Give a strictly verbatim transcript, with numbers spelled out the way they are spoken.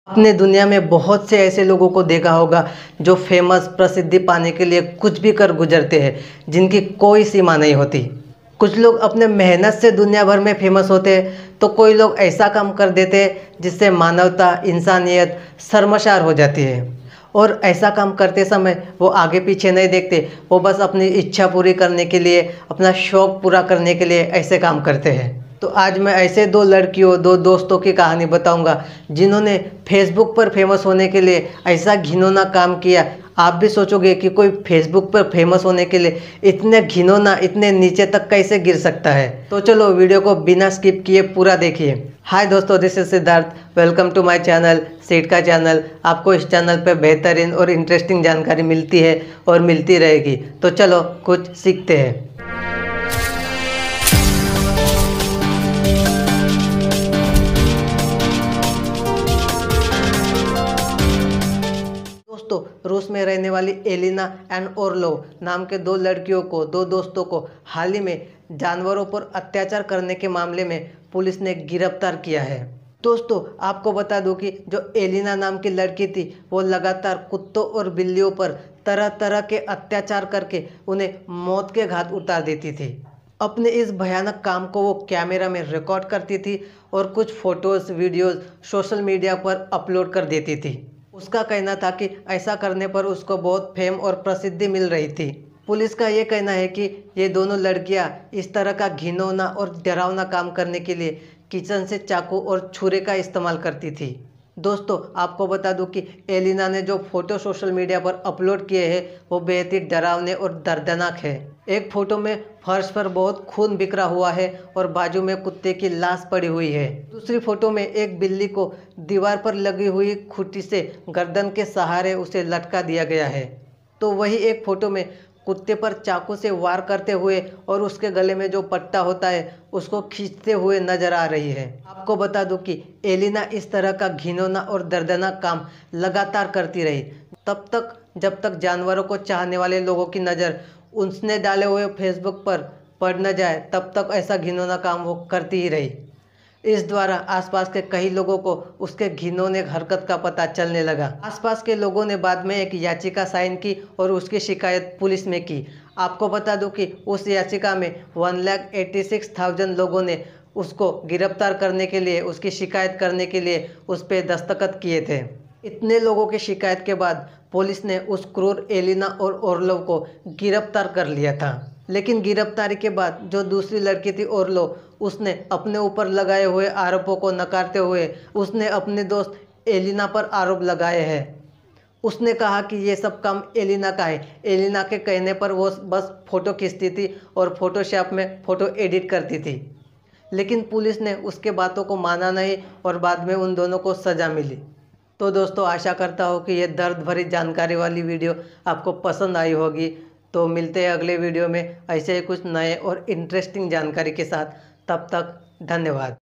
आपने दुनिया में बहुत से ऐसे लोगों को देखा होगा जो फेमस प्रसिद्धि पाने के लिए कुछ भी कर गुजरते हैं, जिनकी कोई सीमा नहीं होती। कुछ लोग अपने मेहनत से दुनिया भर में फेमस होते हैं, तो कोई लोग ऐसा काम कर देते हैं जिससे मानवता, इंसानियत शर्मसार हो जाती है। और ऐसा काम करते समय वो आगे पीछे नहीं देखते, वो बस अपनी इच्छा पूरी करने के लिए, अपना शौक़ पूरा करने के लिए ऐसे काम करते हैं। तो आज मैं ऐसे दो लड़कियों, दो दोस्तों की कहानी बताऊंगा जिन्होंने फेसबुक पर फेमस होने के लिए ऐसा घिनौना काम किया। आप भी सोचोगे कि कोई फेसबुक पर फेमस होने के लिए इतने घिनौना, इतने नीचे तक कैसे गिर सकता है। तो चलो वीडियो को बिना स्किप किए पूरा देखिए। हाय दोस्तों, this is Siddharth. Welcome to my channel, सीट का चैनल। आपको इस चैनल पर बेहतरीन और इंटरेस्टिंग जानकारी मिलती है और मिलती रहेगी। तो चलो कुछ सीखते हैं। दोस्तों, रूस में रहने वाली एलिना एंड ओर्लोव नाम के दो लड़कियों को, दो दोस्तों को हाल ही में जानवरों पर अत्याचार करने के मामले में पुलिस ने गिरफ्तार किया है। दोस्तों, आपको बता दूं कि जो एलिना नाम की लड़की थी, वो लगातार कुत्तों और बिल्लियों पर तरह तरह के अत्याचार करके उन्हें मौत के घाट उतार देती थी। अपने इस भयानक काम को वो कैमरा में रिकॉर्ड करती थी और कुछ फोटोज़, वीडियोज़ सोशल मीडिया पर अपलोड कर देती थी। उसका कहना था कि ऐसा करने पर उसको बहुत फेम और प्रसिद्धि मिल रही थी। पुलिस का ये कहना है कि ये दोनों लड़कियां इस तरह का घिनौना और डरावना काम करने के लिए किचन से चाकू और छुरे का इस्तेमाल करती थी। दोस्तों, आपको बता दूं कि एलिना ने जो फोटो सोशल मीडिया पर अपलोड किए हैं वो बेहद ही डरावने और दर्दनाक है। एक फ़ोटो में फर्श पर बहुत खून बिखरा हुआ है और बाजू में कुत्ते की लाश पड़ी हुई है। दूसरी फोटो में एक बिल्ली को दीवार पर लगी हुई खुट्टी से गर्दन के सहारे उसे लटका दिया गया है। तो वही एक फ़ोटो में कुत्ते पर चाकू से वार करते हुए और उसके गले में जो पट्टा होता है उसको खींचते हुए नजर आ रही है। आपको बता दूं कि एलिना इस तरह का घिनौना और दर्दनाक काम लगातार करती रही, तब तक जब तक जानवरों को चाहने वाले लोगों की नज़र उसने डाले हुए फेसबुक पर पड़ न जाए, तब तक ऐसा घिनौना काम वो करती ही रही। इस द्वारा आसपास के कई लोगों को उसके घिनौने हरकत का पता चलने लगा। आसपास के लोगों ने बाद में एक याचिका साइन की और उसकी शिकायत पुलिस में की। आपको बता दूं कि उस याचिका में one lakh eighty six thousand लोगों ने उसको गिरफ्तार करने के लिए, उसकी शिकायत करने के लिए उस पर दस्तखत किए थे। इतने लोगों की शिकायत के बाद पुलिस ने उस क्रूर एलिना और ओर्लोव को गिरफ्तार कर लिया था। लेकिन गिरफ्तारी के बाद जो दूसरी लड़की थी ओर्लोव, उसने अपने ऊपर लगाए हुए आरोपों को नकारते हुए उसने अपने दोस्त एलिना पर आरोप लगाए हैं। उसने कहा कि ये सब काम एलिना का है। एलिना के कहने पर वो बस फ़ोटो खींचती थी और फोटोशॉप में फ़ोटो एडिट करती थी। लेकिन पुलिस ने उसके बातों को माना नहीं और बाद में उन दोनों को सज़ा मिली। तो दोस्तों, आशा करता हूँ कि ये दर्द भरी जानकारी वाली वीडियो आपको पसंद आई होगी। तो मिलते हैं अगले वीडियो में ऐसे ही कुछ नए और इंटरेस्टिंग जानकारी के साथ। तब तक धन्यवाद।